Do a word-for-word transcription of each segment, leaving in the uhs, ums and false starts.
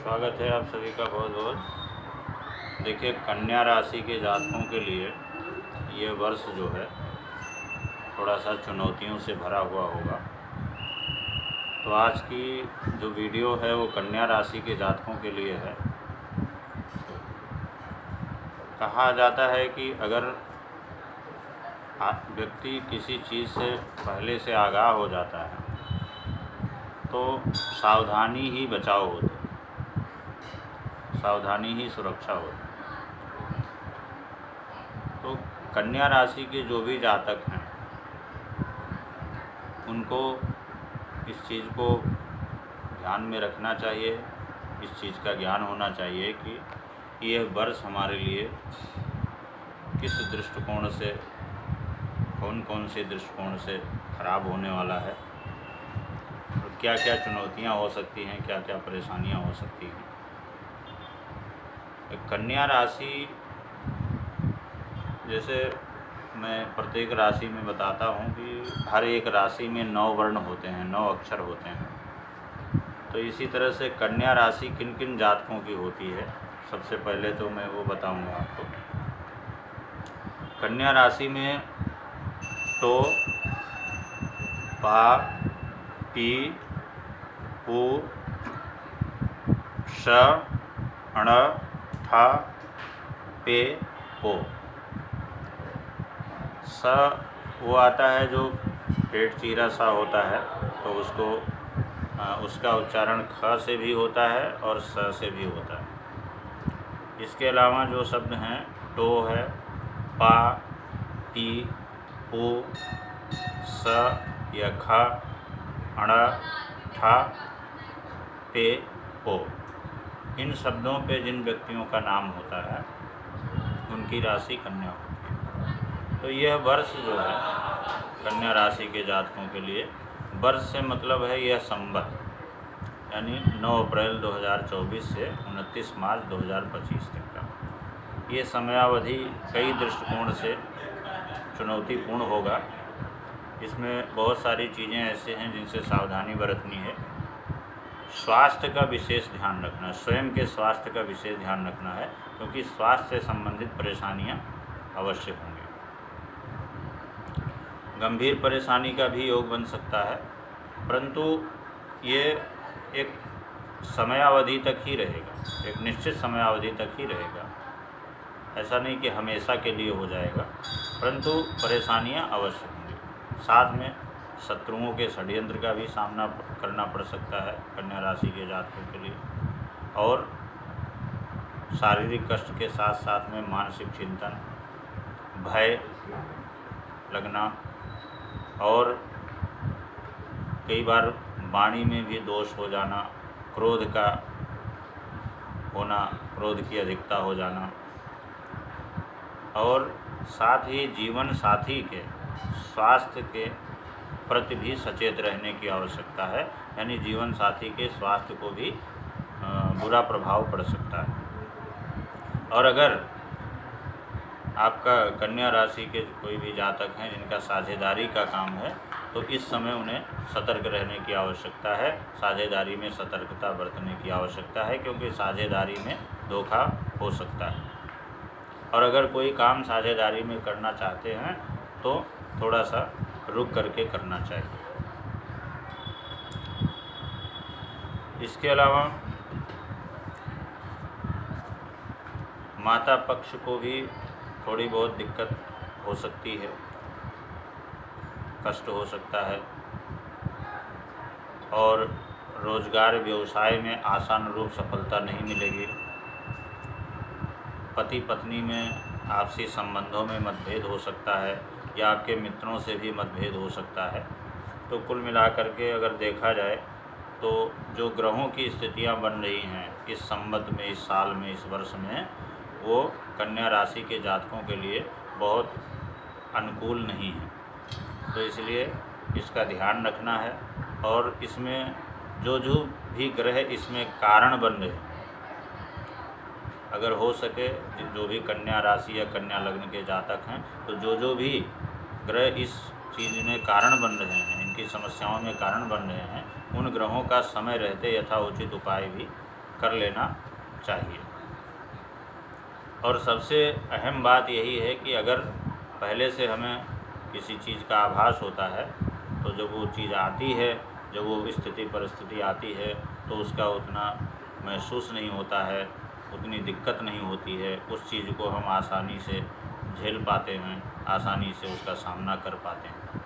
स्वागत है आप सभी का बहुत बहुत। देखिए, कन्या राशि के जातकों के लिए ये वर्ष जो है थोड़ा सा चुनौतियों से भरा हुआ होगा। तो आज की जो वीडियो है वो कन्या राशि के जातकों के लिए है। कहा जाता है कि अगर व्यक्ति किसी चीज़ से पहले से आगाह हो जाता है तो सावधानी ही बचाव होती है, सावधानी ही सुरक्षा होती है। तो कन्या राशि के जो भी जातक हैं उनको इस चीज़ को ध्यान में रखना चाहिए, इस चीज़ का ज्ञान होना चाहिए कि यह वर्ष हमारे लिए किस दृष्टिकोण से, कौन कौन से दृष्टिकोण से खराब होने वाला है और क्या क्या चुनौतियां हो सकती हैं, क्या क्या परेशानियां हो सकती हैं। कन्या राशि, जैसे मैं प्रत्येक राशि में बताता हूँ कि हर एक राशि में नौ वर्ण होते हैं, नौ अक्षर होते हैं। तो इसी तरह से कन्या राशि किन किन जातकों की होती है, सबसे पहले तो मैं वो बताऊंगा आपको। कन्या राशि में टो, पा, पी, पू, श, अण, ठा, पे, पो। स वो आता है जो पेट चीरा सा होता है, तो उसको आ, उसका उच्चारण ख से भी होता है और स से भी होता है। इसके अलावा जो शब्द हैं, टो है, पा, पी, पू, स या ख, अण, ठा, पे, पो। इन शब्दों पे जिन व्यक्तियों का नाम होता है उनकी राशि कन्या होती है। तो यह वर्ष जो है कन्या राशि के जातकों के लिए, वर्ष से मतलब है यह संवत, यानी नौ अप्रैल दो हज़ार चौबीस से उनतीस मार्च दो हज़ार पच्चीस तक का ये समयावधि कई दृष्टिकोण से चुनौतीपूर्ण होगा। इसमें बहुत सारी चीज़ें ऐसे हैं जिनसे सावधानी बरतनी है। स्वास्थ्य का विशेष ध्यान रखना है, स्वयं के स्वास्थ्य का विशेष ध्यान रखना है, क्योंकि स्वास्थ्य से संबंधित परेशानियां अवश्य होंगी। गंभीर परेशानी का भी योग बन सकता है, परंतु ये एक समयावधि तक ही रहेगा, एक निश्चित समयावधि तक ही रहेगा। ऐसा नहीं कि हमेशा के लिए हो जाएगा, परंतु परेशानियां अवश्य होंगी। साथ में शत्रुओं के षड्यंत्र का भी सामना करना पड़ सकता है कन्या राशि के जातकों के लिए, और शारीरिक कष्ट के साथ साथ में मानसिक चिंतन, भय लगना, और कई बार वाणी में भी दोष हो जाना, क्रोध का होना, क्रोध की अधिकता हो जाना, और साथ ही जीवन साथी के स्वास्थ्य के प्रति भी सचेत रहने की आवश्यकता है, यानी जीवन साथी के स्वास्थ्य को भी बुरा प्रभाव पड़ सकता है। और अगर आपका कन्या राशि के कोई भी जातक हैं जिनका साझेदारी का काम है, तो इस समय उन्हें सतर्क रहने की आवश्यकता है, साझेदारी में सतर्कता बरतने की आवश्यकता है, क्योंकि साझेदारी में धोखा हो सकता है। और अगर कोई काम साझेदारी में करना चाहते हैं तो थोड़ा सा रुक करके करना चाहिए। इसके अलावा माता पक्ष को भी थोड़ी बहुत दिक्कत हो सकती है, कष्ट हो सकता है, और रोजगार व्यवसाय में आशानुरूप सफलता नहीं मिलेगी। पति पत्नी में आपसी संबंधों में मतभेद हो सकता है, या आपके मित्रों से भी मतभेद हो सकता है। तो कुल मिलाकर के अगर देखा जाए तो जो ग्रहों की स्थितियां बन रही हैं इस संवत में, इस साल में, इस वर्ष में, वो कन्या राशि के जातकों के लिए बहुत अनुकूल नहीं है। तो इसलिए इसका ध्यान रखना है, और इसमें जो जो भी ग्रह इसमें कारण बन रहे, अगर हो सके जो भी कन्या राशि या कन्या लग्न के जातक हैं, तो जो जो भी ग्रह इस चीज़ में कारण बन रहे हैं, इनकी समस्याओं में कारण बन रहे हैं, उन ग्रहों का समय रहते यथाउचित उपाय भी कर लेना चाहिए। और सबसे अहम बात यही है कि अगर पहले से हमें किसी चीज़ का आभास होता है तो जब वो चीज़ आती है, जब वो स्थिति परिस्थिति आती है तो उसका उतना महसूस नहीं होता है, उतनी दिक्कत नहीं होती है, उस चीज़ को हम आसानी से झेल पाते हैं, आसानी से उसका सामना कर पाते हैं।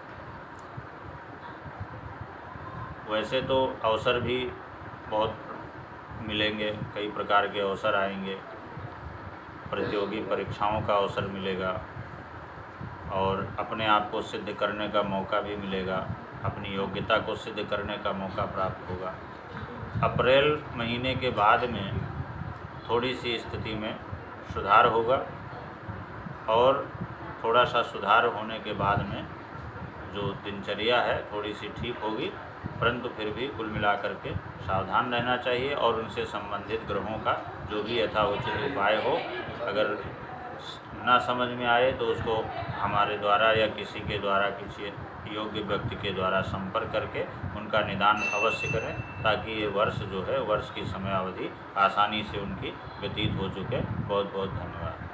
वैसे तो अवसर भी बहुत मिलेंगे, कई प्रकार के अवसर आएंगे, प्रतियोगी परीक्षाओं का अवसर मिलेगा और अपने आप को सिद्ध करने का मौका भी मिलेगा, अपनी योग्यता को सिद्ध करने का मौका प्राप्त होगा। अप्रैल महीने के बाद में थोड़ी सी स्थिति में सुधार होगा और थोड़ा सा सुधार होने के बाद में जो दिनचर्या है थोड़ी सी ठीक होगी, परंतु फिर भी कुल मिलाकर के सावधान रहना चाहिए और उनसे संबंधित ग्रहों का जो भी यथाउचित उपाय हो, अगर ना समझ में आए तो उसको हमारे द्वारा या किसी के द्वारा, किसी योग्य व्यक्ति के द्वारा संपर्क करके उनका निदान अवश्य करें, ताकि ये वर्ष जो है, वर्ष की समयावधि आसानी से उनकी व्यतीत हो चुके। बहुत बहुत धन्यवाद।